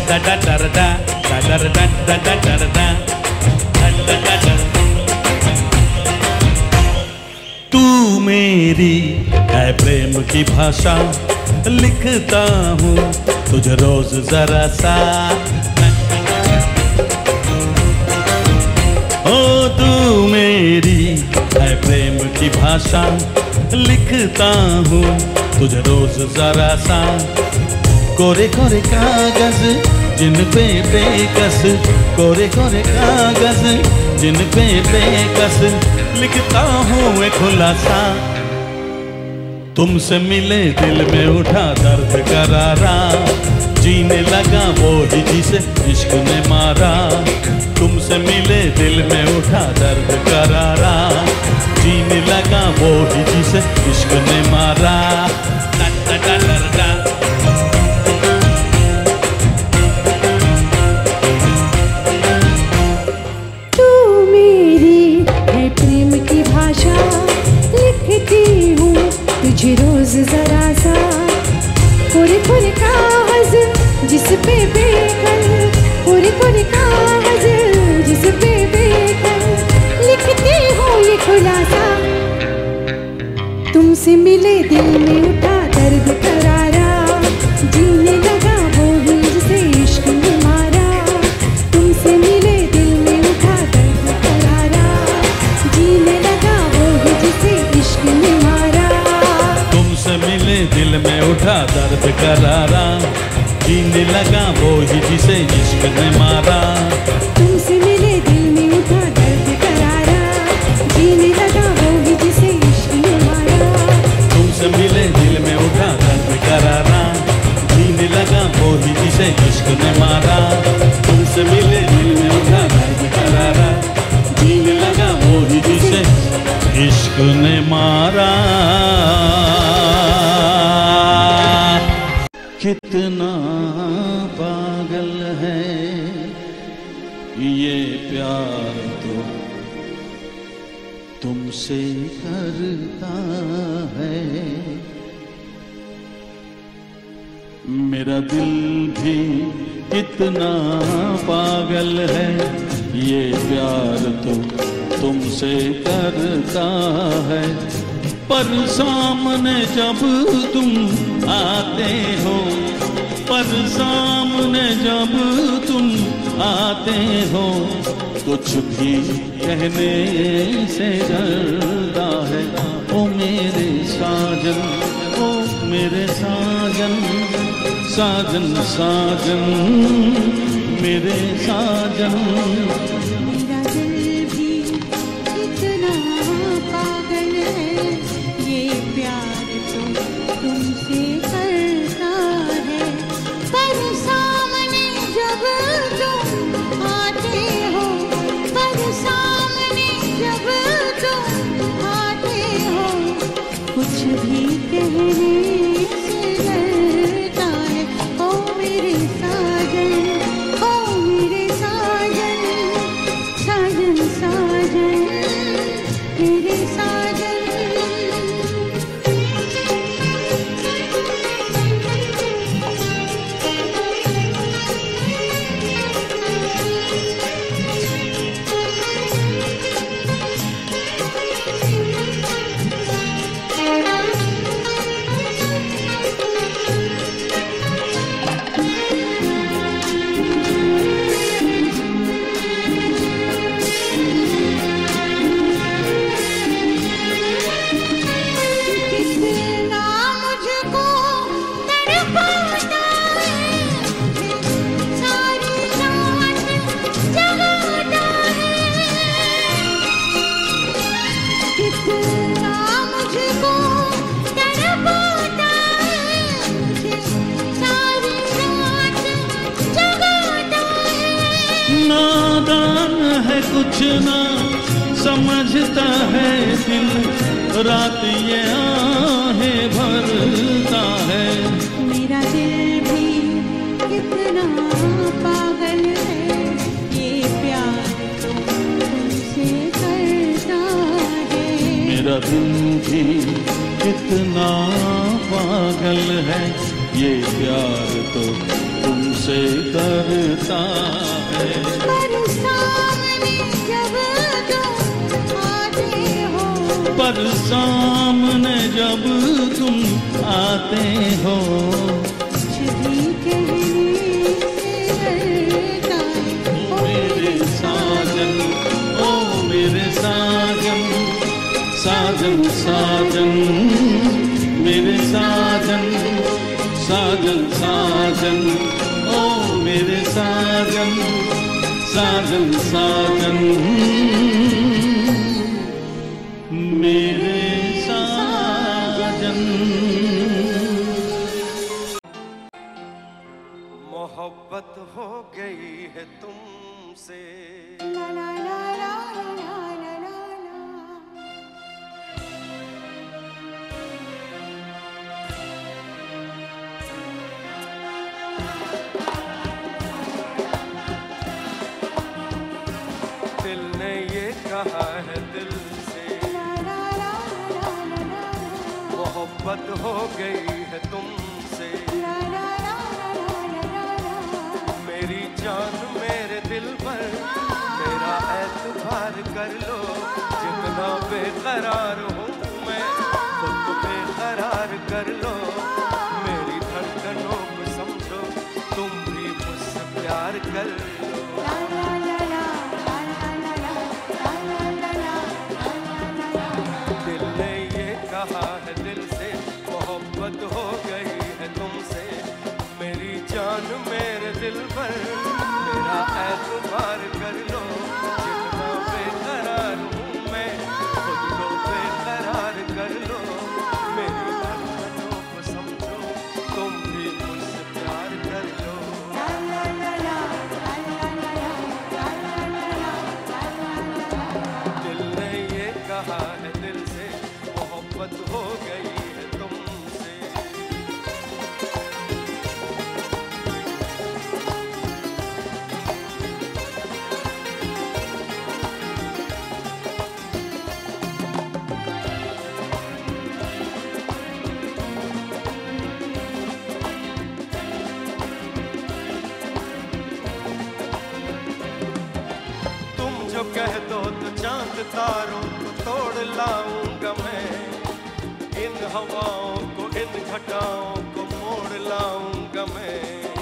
तू मेरी है प्रेम की भाषा, लिखता हूँ तुझे रोज जरा सा। ओ तू मेरी है प्रेम की भाषा, लिखता हूँ तुझे रोज जरा सा। कोरे कोरे कागज जिन पे बेकस, कोरे कोरे कागज जिन पे बेकस, लिखता हूँ एक खुलासा। तुमसे मिले दिल में उठा दर्द करारा, जीने लगा वो ही जिसे इश्क ने मारा। तुमसे मिले दिल में उठा दर्द करारा, जीने लगा वो ही जिसे इश्क ने मारा। तू मेरी है प्रेम की भाषा, लिखती हूँ तुझे रोज जरा सा। कोरे कोरे कागज जिस पे बेकल, कोरे कोरे कागज जिस पे बेकल, लिखती हूँ ये खुलासा। तुमसे मिले दिल में उठा दर्द करारा, जीने लगा वो ही जिसे इश्क ने मारा। तुमसे मिले दिल में उठा दर्द करारा, जीने लगा वो ही जिसे इश्क ने मारा। तुमसे मिले दिल में उठा दर्द करारा, जीने लगा वो ही जिसे इश्क ने मारा। तुमसे मिले दिल में उठा दर्द करारा, जीने लगा वो ही जिसे इश्क ने मारा। तुमसे मिले दिल में उठा दर्द करारा, जीने लगा वो ही जिसे इश्क ने मारा। तुमसे मिले दिल में उठा दर्द करारा, जीने लगा वो ही जिसे इश्क ने मारा। कितना पागल है ये प्यार तो तुमसे करता है। मेरा दिल भी कितना पागल है ये प्यार तो तुमसे करता है। पर सामने जब तुम आते हो, पर सामने जब तुम आते हो, कुछ भी कहने से डरता है। ओ मेरे साजन, ओ मेरे साजन, साजन साजन मेरे साजन। मेरा दिल भी कितना पागल है ये प्यार तो तुमसे करता है। पर सामने जब तुम आते हो, पर सामने जब तुम आते हो, कुछ भी कहने से डरता है। ओ मेरे साजन, ओ मेरे साजन, साजन साजन मेरे साजन। नादान है कुछ ना समझता है दिल, रात ये आहें भरता है। मेरा दिल भी कितना पागल है ये प्यार तो तुमसे करता है। मेरा दिल भी कितना पागल है ये प्यार तो तुमसे तुमसे करता है। पर सामने जब तुम आते हो, पर सामने जब तुम आते हो, छवि कहने से डरता है। ओ मेरे साजन, ओ मेरे साजन, साजन साजन, मेरे साजन, साजन साजन, ओ मेरे साजन, साजन साजन, मेरे साजन। मोहब्बत हो गई है तुमसे, ला ला ला ला ला ला ला ला। दिल ने ये कहा है दिल से, मोहब्बत हो गई है तुमसे। मेरी जान मेरे दिल पर मेरा एतबार कर लो, जितना बेकरार हूँ मैं खुद को बेकरार कर लो। मेरी धड़कनों को समझो, तुम भी मुझसे प्यार कर लो। दिल ने ये कहा है दिल से, मोहब्बत हो गई है तुमसे। मेरी जान मेरे दिल पर मेरा एतबार कर लो, जितना बेकरार हूँ मैं खुद को बेकरार कर लो। मेरी धड़कनों को समझो, तुम भी मुझसे प्यार कर लो। दिल ने ये कहा है दिल से, मोहब्बत हो गई है तुमसे। तुम जो कह दो तो चांद तारों को तोड़ लाऊंगा मैं, इन हवाओं को इन घटाओं को मोड़ लाऊंगा मैं।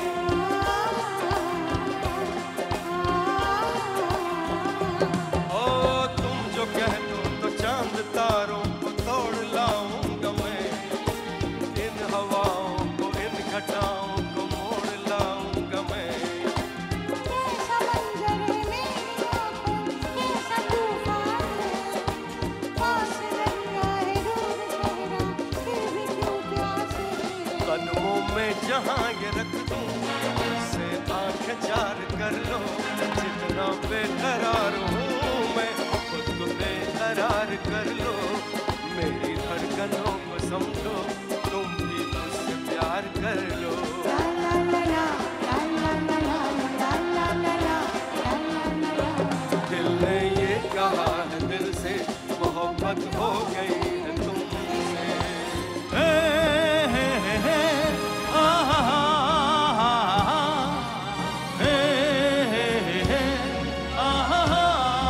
ओ तुम जो कह दो तो चांद तारों को तोड़ लाऊंगा मैं, इन हवाओं को इन घटाओं को मोड़ लाऊंगा मैं। कैसा मंजर है मेरी आँखों, कैसा तूफान है। पास दरिया है, दूर सहरा, फिर भी क्यों प्यास है। कदमों में जहाँ ये रख दूँ, उससे आँखें चार कर लो। जितना बेकरार हूँ मैं खुद को बेकरार कर लो। मेरी धड़कनों को समझो, तुम भी मुझसे प्यार कर लो। ला ला ला ला, ला ला ला ला, ला ला ला ला, ला ला ला ला। दिल ने ये कहा है दिल से, मोहब्बत हो गई है तुमसे। हे हे हे हे, आहा हा हा, हे हे हे हे, आहा हा,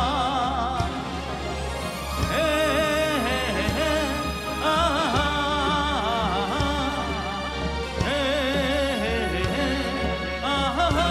हे हे हे हे, आहा हा, हे हे हे हे, आहा हा।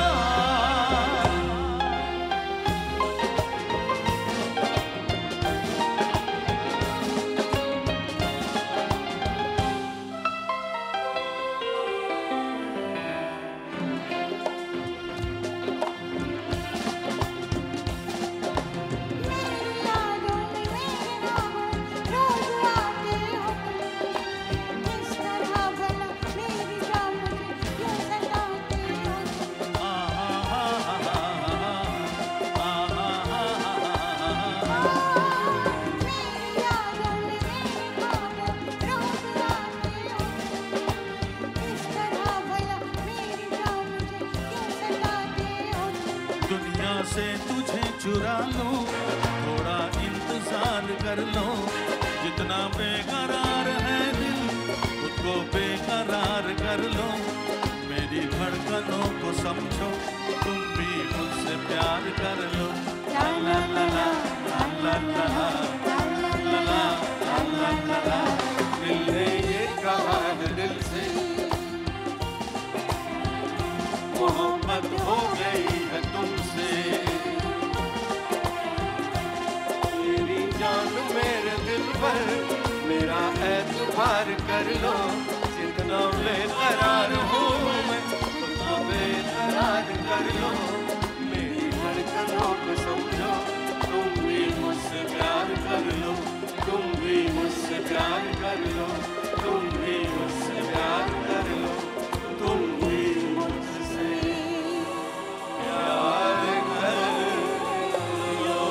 मेरी यादों में मेरे नाम रोज आते हो तुम। किस तरह भला मेरी जान मुझे क्यों सताते हो तुम। मेरी यादों में मेरे नाम रोज आते हो तुम। किस तरह भला मेरी जान मुझे क्यों सताते हो तुम। दुनिया से तुझे चुरा लो, थोड़ा इंतजार कर लो। जितना बेकरार है दिल, खुद को बेकरार कर लो। मेरी धड़कनों को समझो, दिल ने ये कहा है दिल से मोहब्बत हो गई है तुमसे। मेरी जान मेरे दिल पर मेरा एतबार कर लो, जितना बेकरार हूँ मैं उतना बेकरार कर लो। मेरी धड़कनों को समझो, तुम भी मुझसे प्यार कर लो, तुम भी मुझसे प्यार कर लो, तुम भी मुझसे प्यार कर लो, तुम भी मुझसे प्यार कर लो।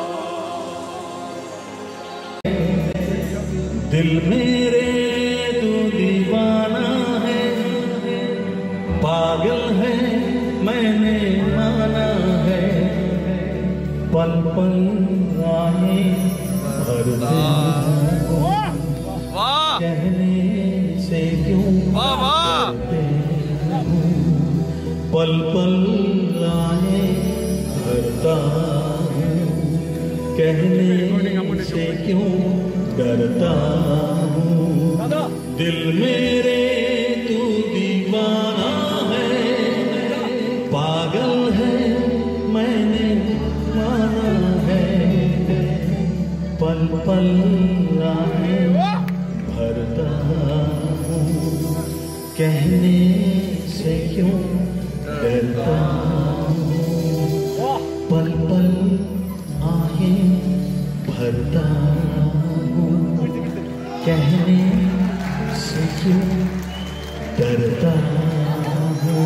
दिल मेरे तू दीवाना है, पागल है मैंने माना है। पल पल राहें भरते हूँ, कहने से क्यों डरते हूँ। पल पल राहें भरता हूँ, कहने से क्यों डरता हूँ। दिल मेरे तू दीवाना है, पागल है मैंने माना है। पल पल राहें भरता हूँ, कहने से क्यों डरता हूँ। पल पल आहें भरता हूँ, कहने से क्यों डरता हूँ।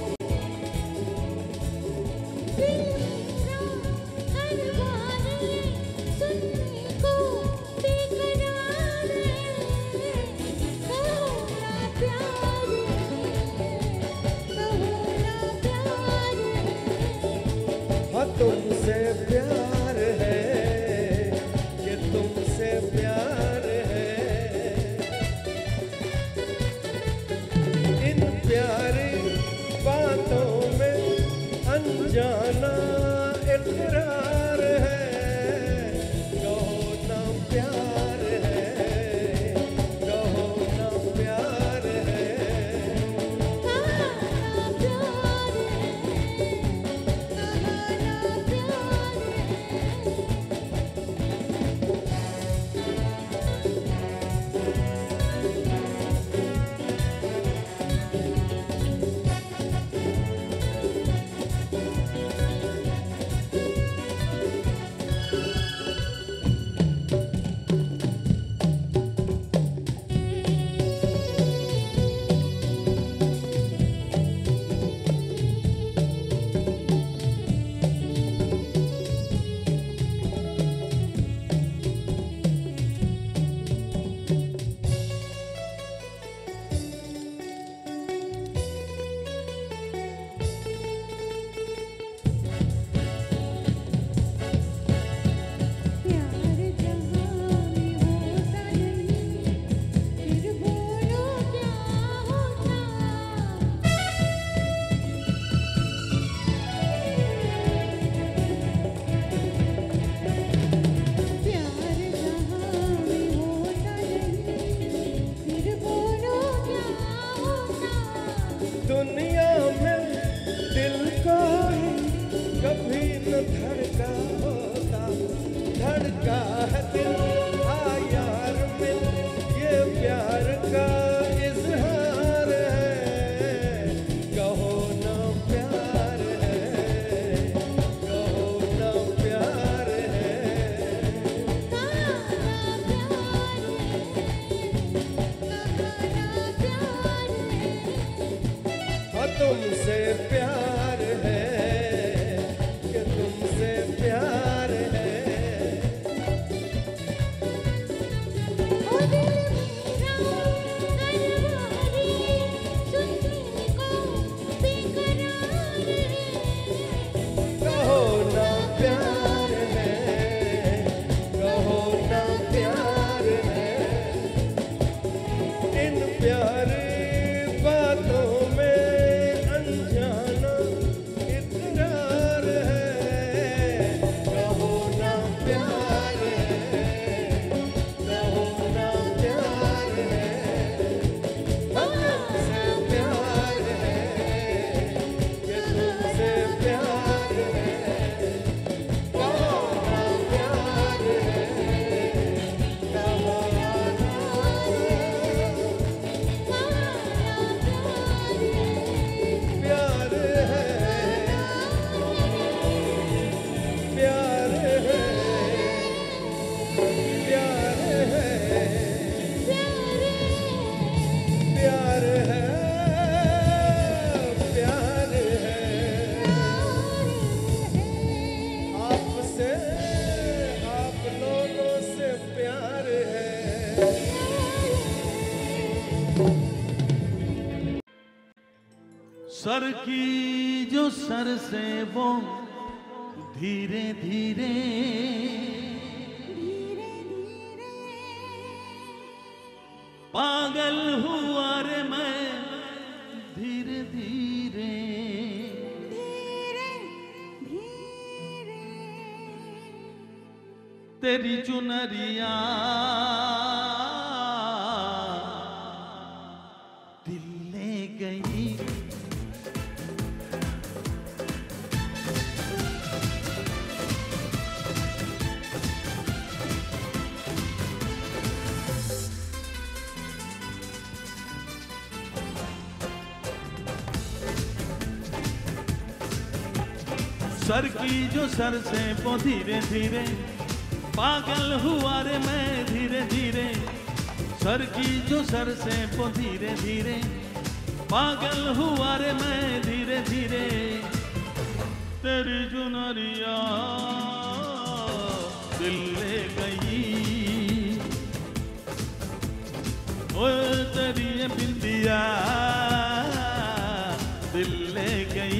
तुमसे प्यार है कि तुमसे प्यार है, इन प्यारी बातों में अनजाना इकरार है। कहो ना प्यार है, कहो ना प्यार है। दुनिया में दिल को कभी न धड़का होता, धड़का है दिल हाँ यार में, ये प्यार का इजहार है। कहो ना प्यार है, कहो ना प्यार है। तुमसे प्यार है कि तुमसे प्यार है। कहो ना प्यार है, कहो ना प्यार है, इन प्यारी बातों में अनजाना सरकी जो सर से वो धीरे धीरे पागल हुआ रे मैं धीरे धीरे तेरी चुनरिया दिल ले गई। सर की जो सर से वो धीरे धीरे पागल हुआ रे मैं धीरे धीरे। सर की जो सर से वो धीरे धीरे पागल हुआ रे मैं धीरे धीरे। तेरी चुनरिया दिल ले गई। ओए तेरी ये बिंदिया दिल ले गई।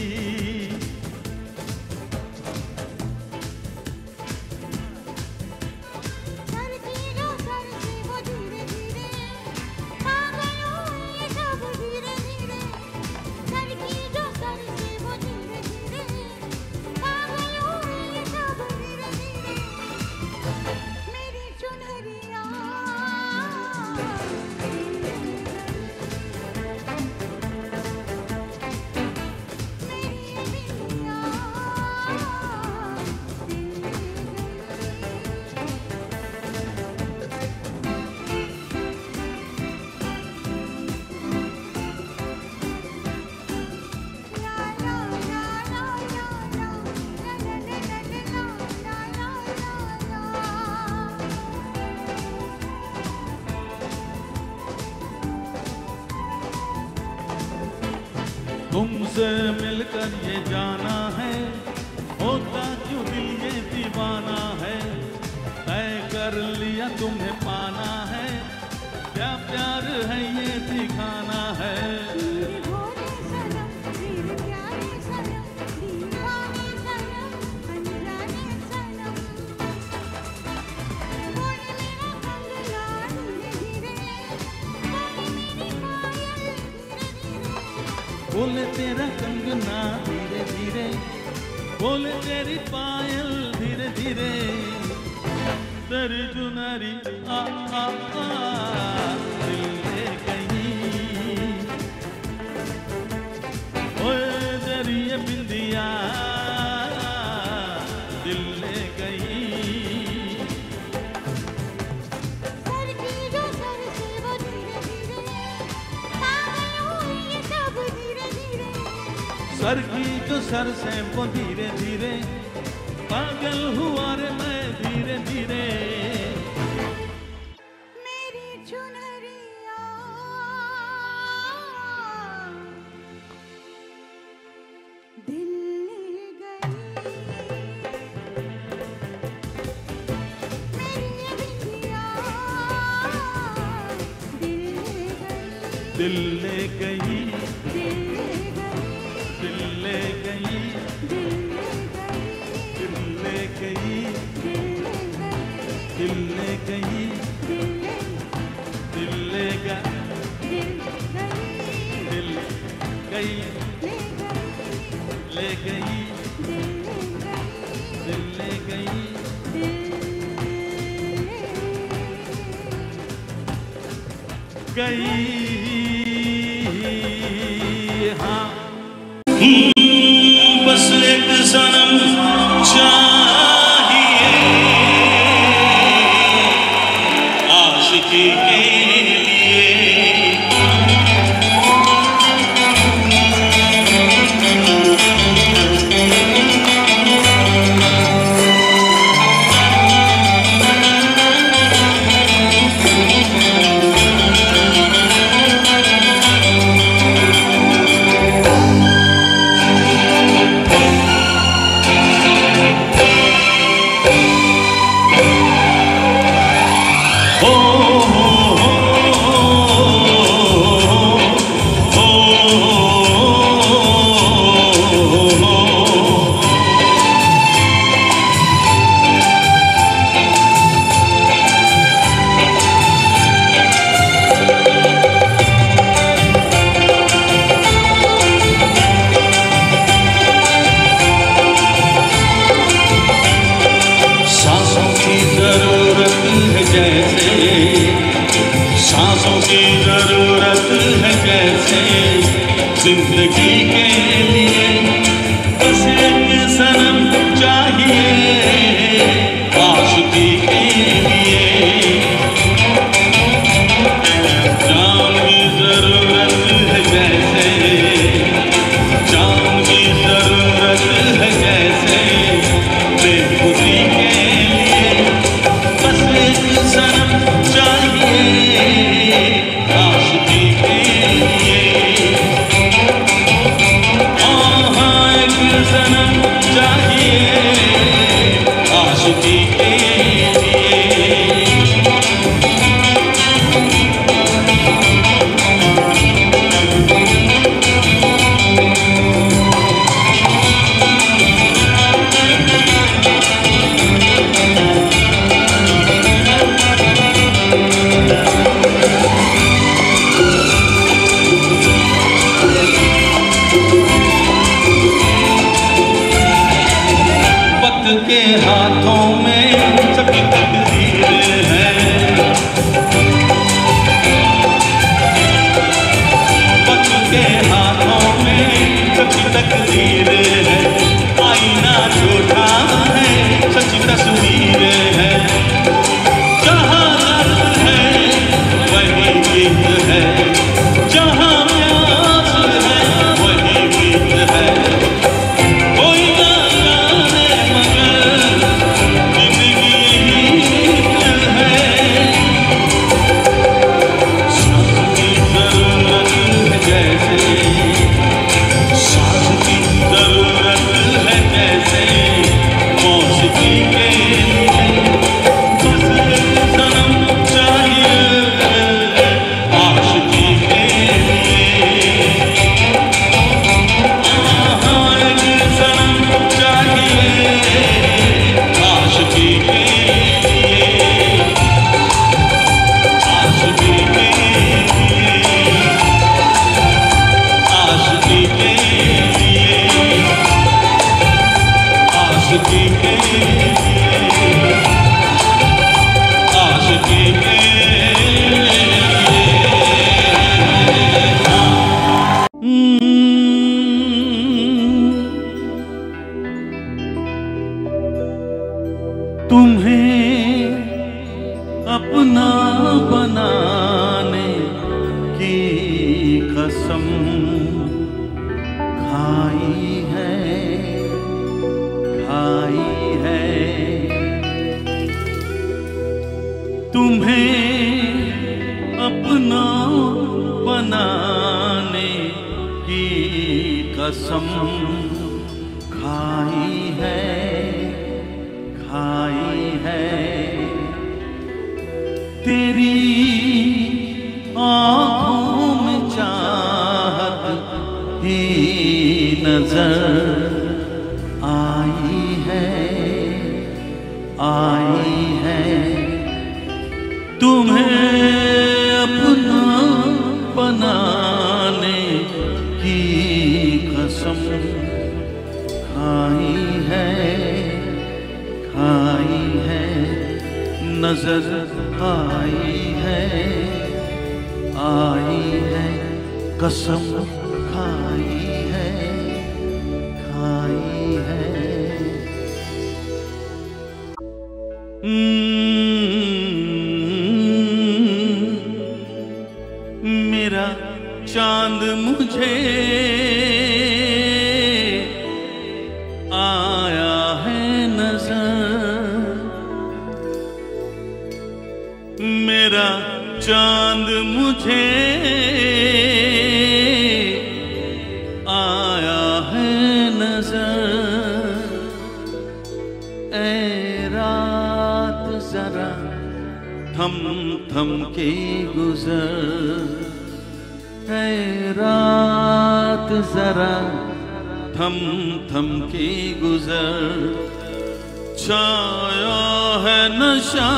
तुमसे मिलकर ये जाना है, होता क्यों दिल ये दीवाना है। तय कर लिया तुम्हें पाना है, क्या प्यार है ये दिखाना है। बोले तेरा कंगना धीरे धीरे, बोले तेरी पायल धीरे धीरे। तेरी चुनरी आ आ आ दिल ले गई। ओए तेरी ये बिंदिया दिल ले गई। सर की जो सर से वो धीरे धीरे पागल हुआ रे मैं धीरे धीरे। मेरी चुनरिया दिल ले गई। मेरी बिंदिया दिल ले गई। दिल ले गई, दिल ले गई, दिल ले गई, दिल ले गई, दिल गई, ले गई, दिल ले गई। गई हाँ बस एक सनम चाहिए आशिकी के की जरूरत है जैसे जिंदगी के लिए, बस एक सनम चाहिए आशिकी के लिए। जान की जरूरत है जैसे, जान की जरूरत है जैसे बेखुदी के लिए, बस एक सनम चाहिए आशिकी के लिए। हाँ, एक सनम चाहिए आशिकी के लिए। के हाथों में सबकी तकदीरें हैं, वक्त के हाथों में सबकी तकदीरें हैं। आईना झूठा है, सच्ची तस्वीरें हैं। जहाँ दर्द है वही गीत है, जहाँ प्यास है वही गीत है। कोई ना जाने मगर जिंदगी यही है। सांस की जरूरत है जैसे, सांस की जरूरत है जैसे मौसिकी के लिए, बस एक सनम चाहिए आशिकी के लिए। हाँ, एक सनम चाहिए आशिकी के लिए, आशिकी के लिए, आशिकी के लिए, आशिकी के लिए, आशिकी के लिए। तुम्हें अपना बनाने की कसम खाई है, खाई है। तुम्हें अपना बनाने की कसम खाई है, खाई है। तेरी आँखों में चाहत ही नजर आई है, आई है। तुम्हें अपना बनाने की कसम खाई है, खाई है। नजर आई है, आई है। कसम खाई है, खाई है। मेरा चांद मुझे आया है नजर, मेरा चांद मुझे आया है नजर। ऐ रात जरा थम थम के गुजर, ऐ रात जरा थम थम के गुजर। छाया है नशा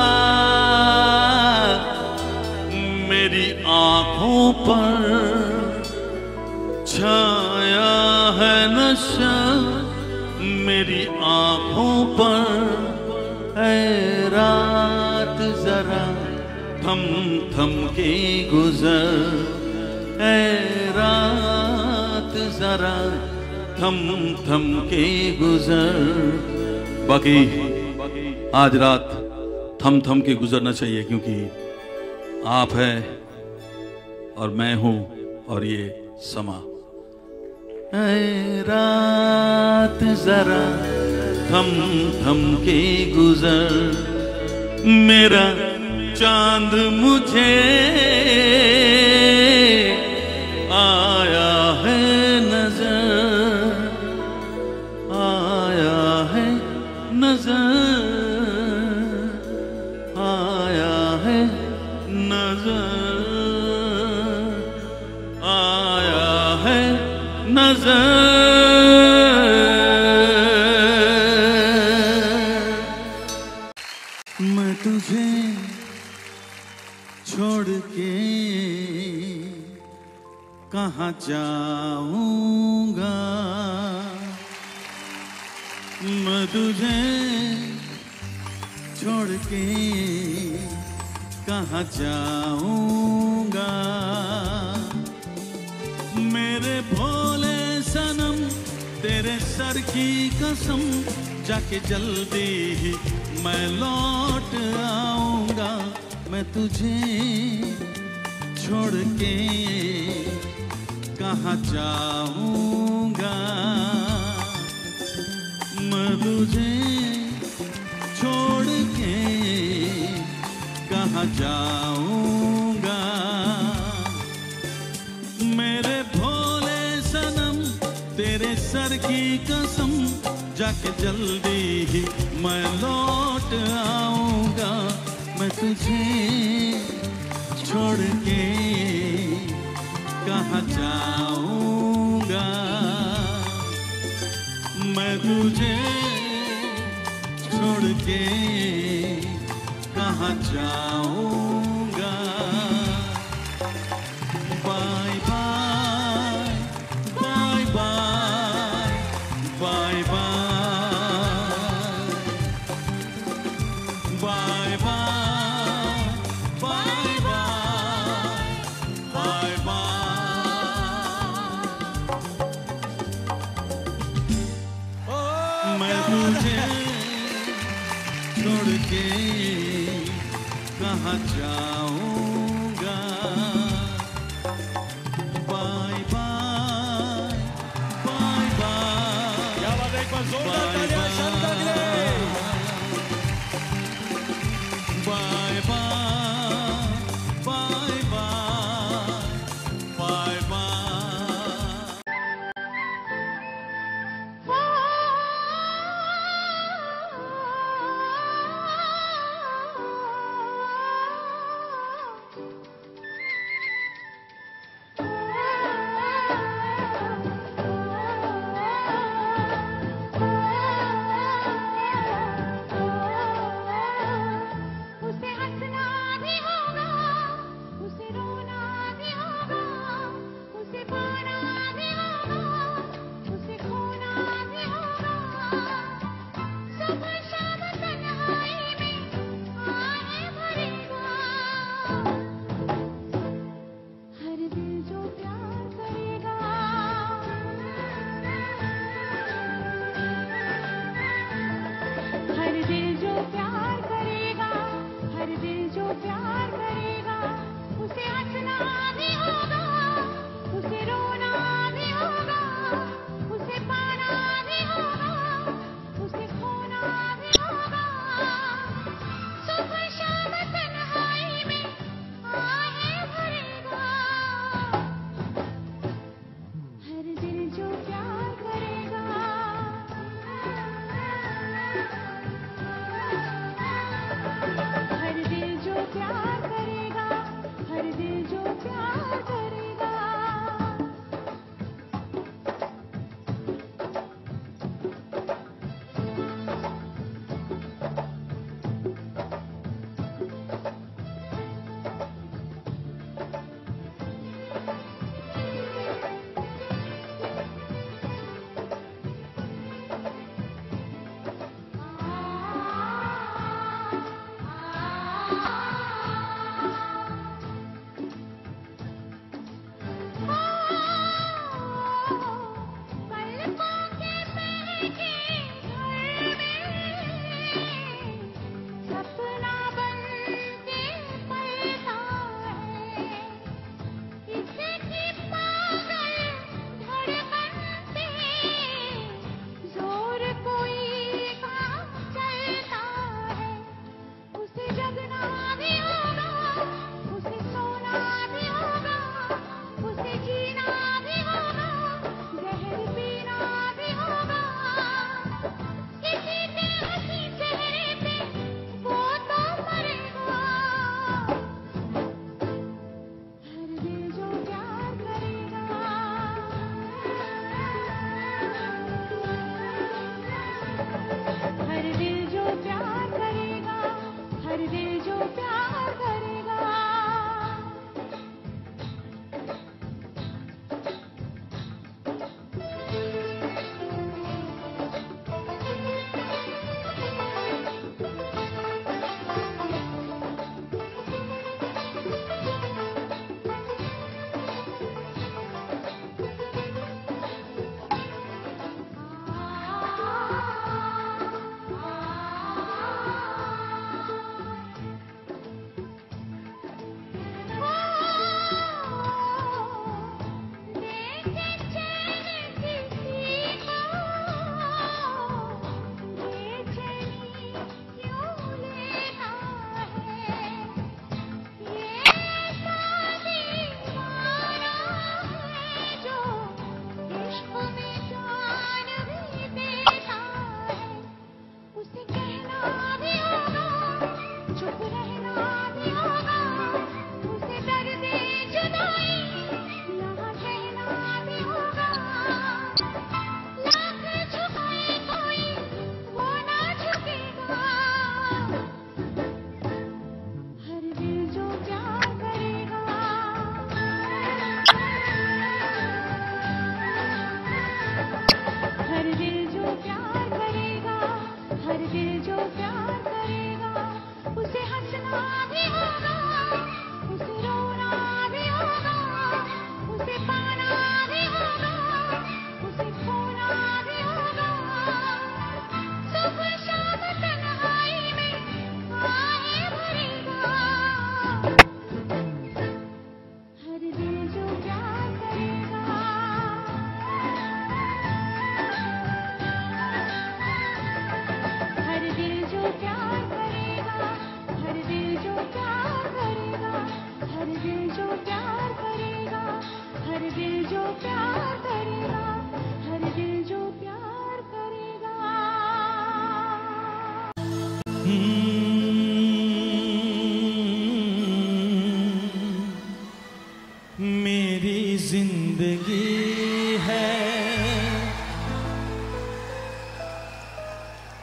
मेरी आँखों पर, छाया है नशा मेरी आँखों पर। ऐ रात जरा थम थम के गुजर, ऐ रात जरा थम थम के गुजर। बाकी आज रात थम थम के गुजरना चाहिए, क्योंकि आप है और मैं हूं और ये समा। ऐ रात जरा थम थम के गुजर, मेरा चांद मुझे आया है नजर, आया है नजर, आया है नजर, आया है नजर। मैं तुझे छोड़ के कहाँ जाऊंगा, मैं तुझे छोड़ के कहाँ जाऊंगा। मेरे भोले सनम तेरे सर की कसम, जाके जल्दी ही मैं लौट आऊंगा। मैं तुझे छोड़ के कहाँ जाऊंगा, मैं तुझे छोड़ के कहाँ जाऊंगा। मेरे भोले सनम तेरे सर की कसम, जाके जल्दी ही मैं लौट आऊंगा। मैं तुझे छोड़ के कहाँ जाऊंगा, मैं तुझे छोड़ के कहाँ जाऊंगा। Bye bye bye bye bye bye bye bye bye bye. मैं तुझे छोड़ के कहाँ जाऊंगा। Bye bye bye bye. क्या बात है, एक बार जोरदार तालियां शानदार के लिए। Bye bye bye bye bye bye.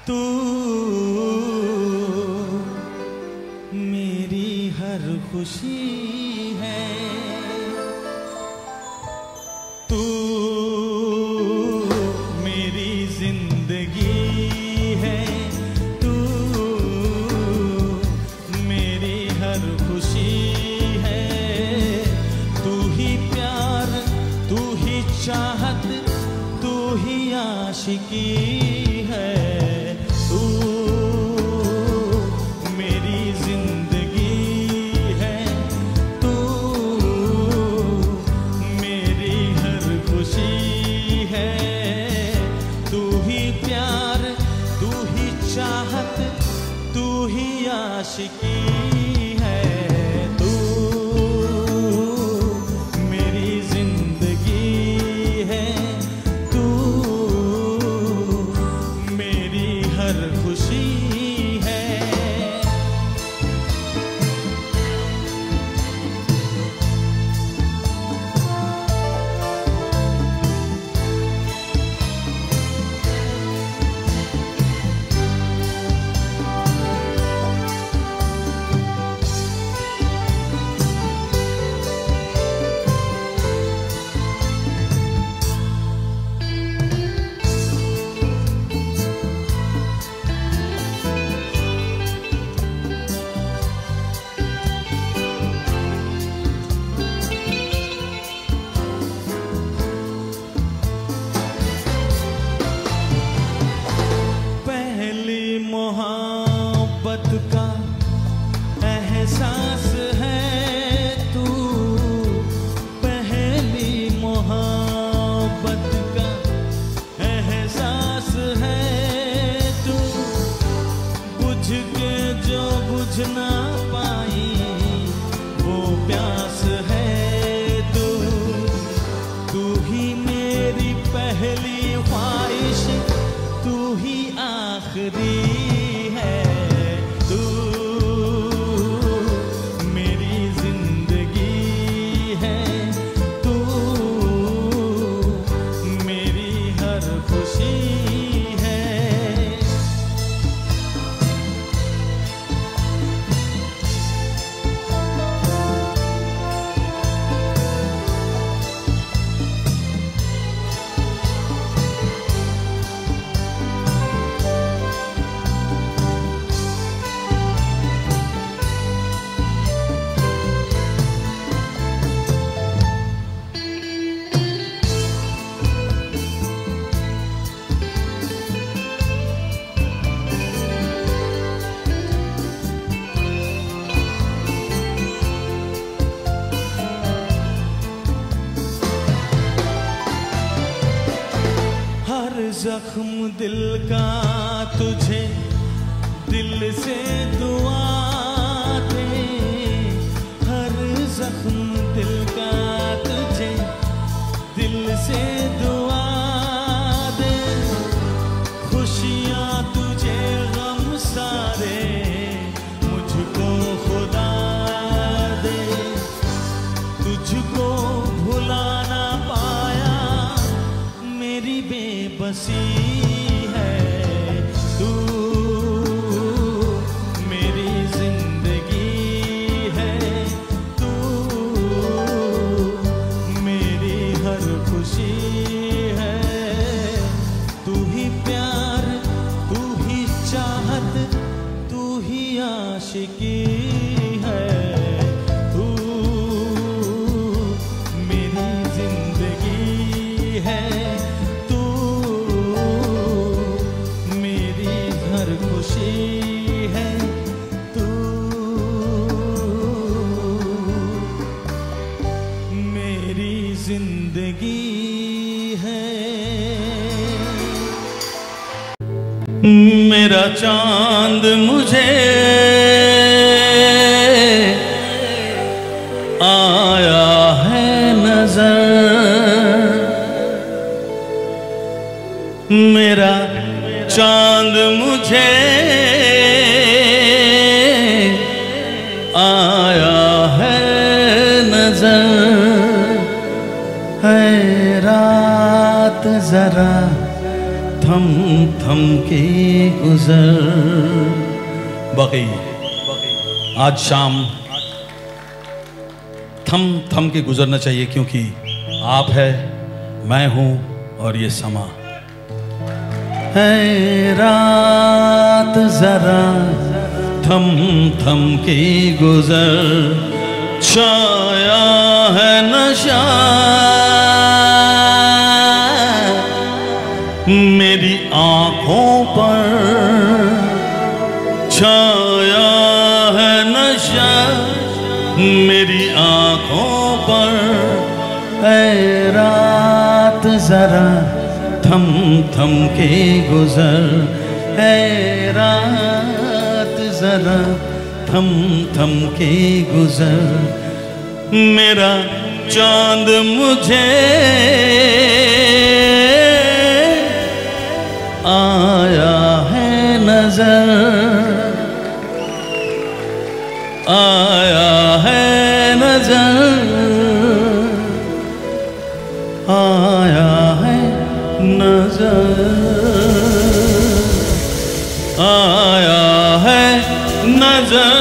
तू मेरी हर खुशी है, तू मेरी जिंदगी है, तू मेरी हर खुशी है, तू ही प्यार, तू ही चाहत, तू ही आशिकी है, तू मेरी जिंदगी है, तू मेरी हर खुशी है, तू ही प्यार, तू ही चाहत, तू ही आशिकी है, तू मेरी जिंदगी है, तू मेरी हर खुशी है। मोहब्बत का एहसास है तू, पहली मोहब्बत का एहसास है तू, बुझ के जो बुझ ना पाई वो प्यास है तू, तू ही मेरी पहली ख्वाहिश, तू ही आखिरी है, तू मेरी जिंदगी है, तू मेरी हर खुशी है। जख्म दिल का तुझे दिल से दुआ दे, हर जख्म दिल का तुझे दिल से दुआ दे, खुशियाँ तुझे गम सारे मुझको खुदा दे, तुझको भुला ना पाया मेरी बेबसी है, तू मेरी जिंदगी है, तू मेरी हर खुशी है, तू ही प्यार, तू ही चाहत, तू ही आशिकी है, तू मेरी जिंदगी है, खुशी है, तू मेरी जिंदगी है। मेरा चांद मुझे आया है नजर, मेरा चांद मुझे आया है नजर, है रात जरा थम थम के गुजर। बाकी आज शाम थम थम के गुजरना चाहिए, क्योंकि आप है, मैं हूं और ये समा है। रात जरा थम थम के गुजर, छाया है नशा मेरी आंखों पर, छाया है नशा मेरी आंखों पर। ऐ रात जरा थम थम के गुजर, ऐ रात जरा थम थम के गुजर। मेरा चांद मुझे आया है नजर, आया है नजर, आया है नजर, आया है नजर।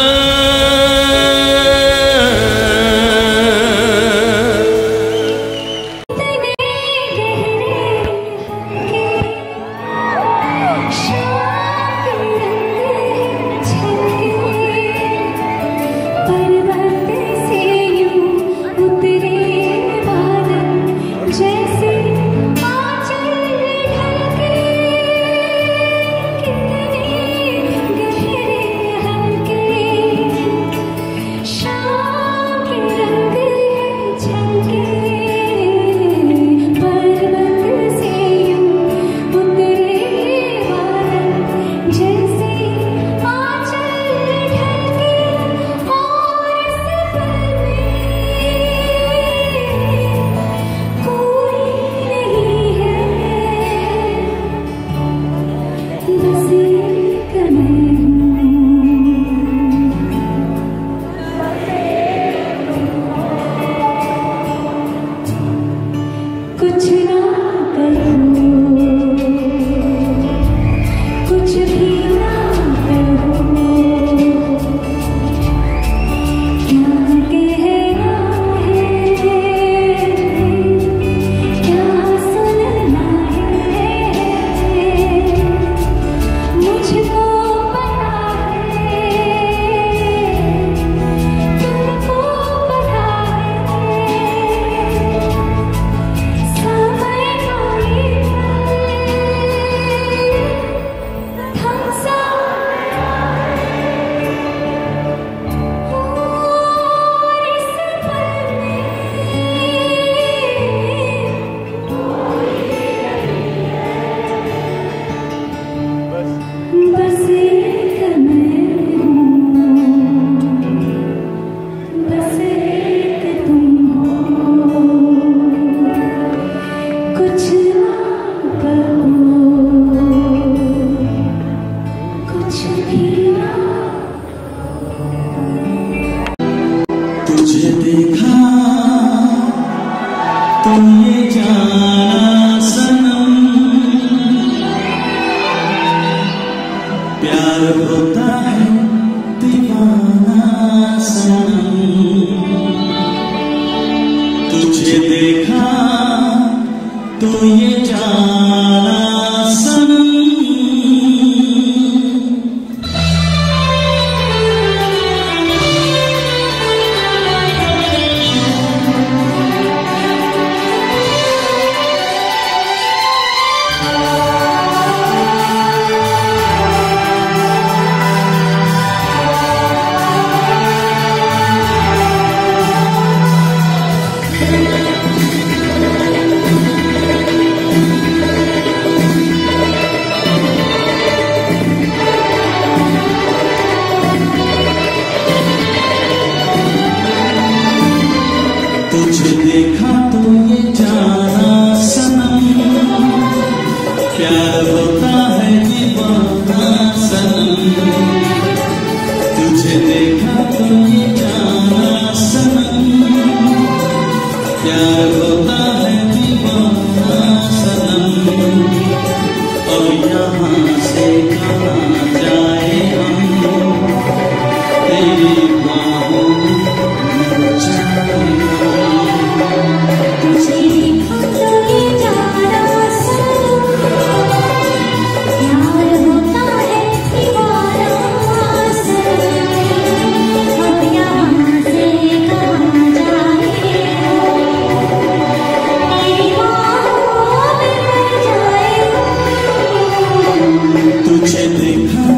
यहाँ से कहाँ जाए हम, तेरी बाहों में जाए तुझे देखा तो ये जाना सा प्यार होता है दीवाना सा। अब यहाँ से कहाँ जाए तेरी बाहों में जाए। तुझे देखा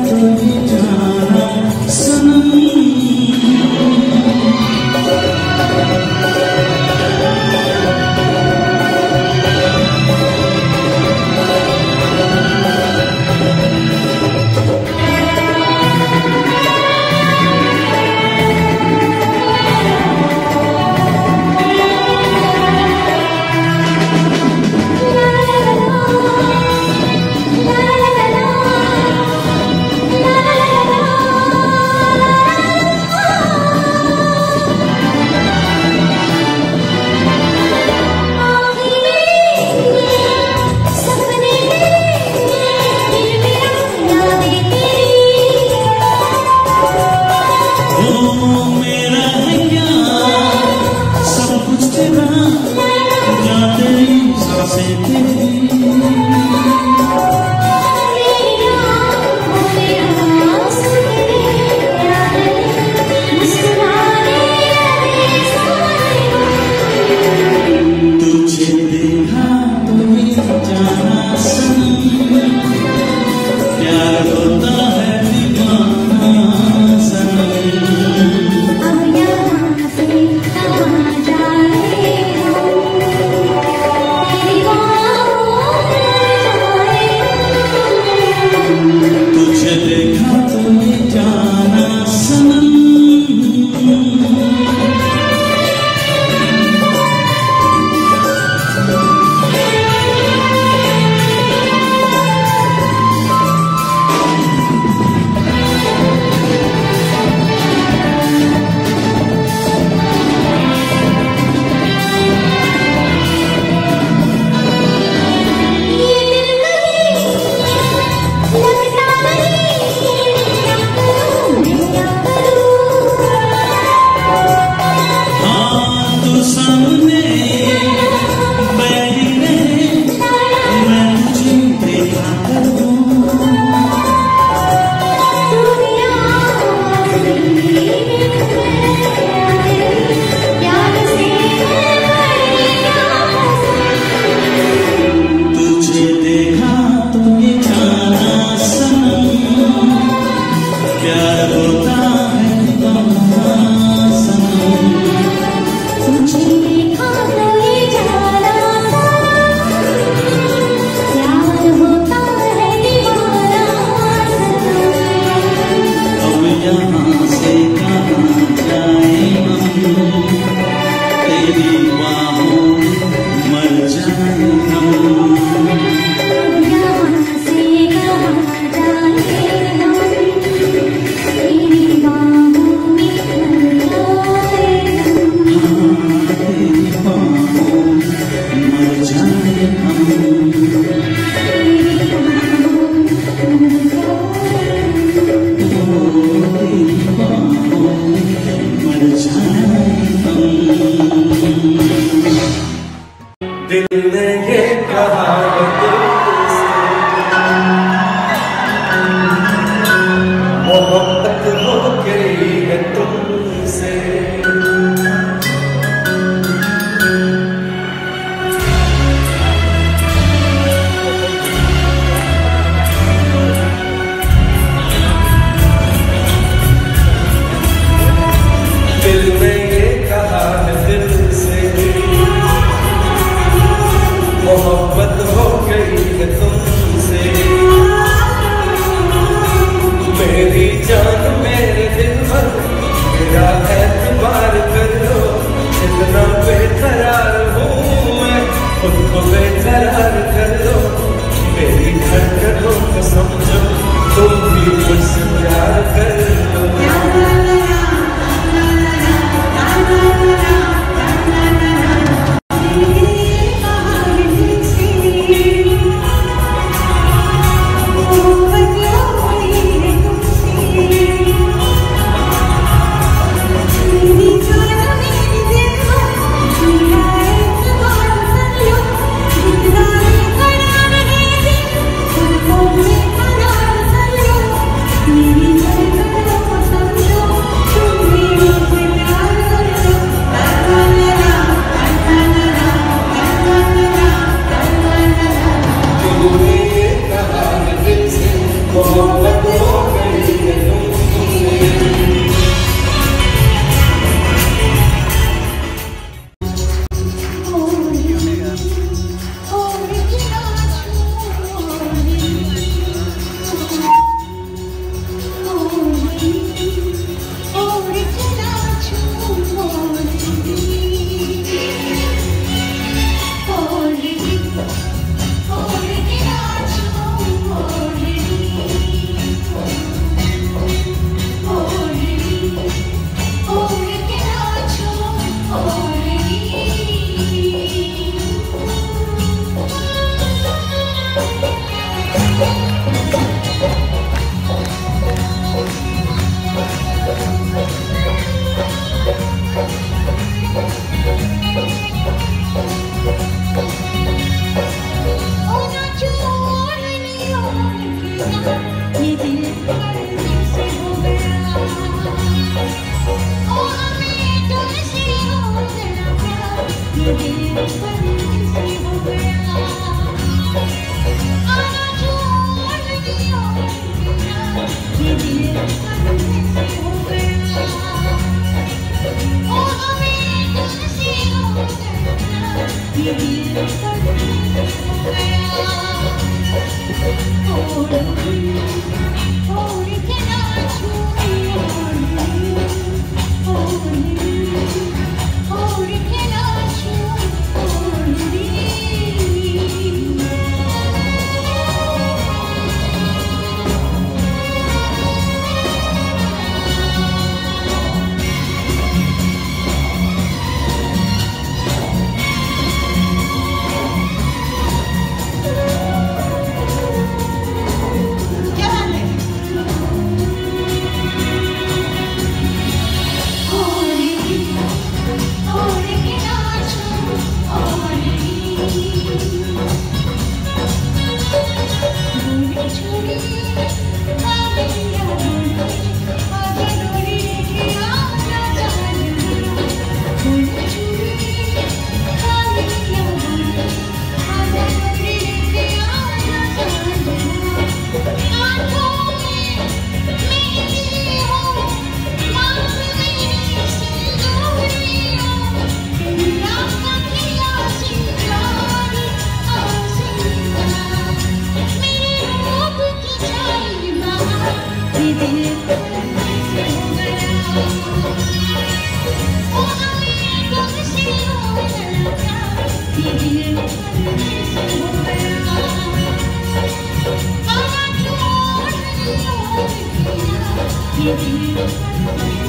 ये दिल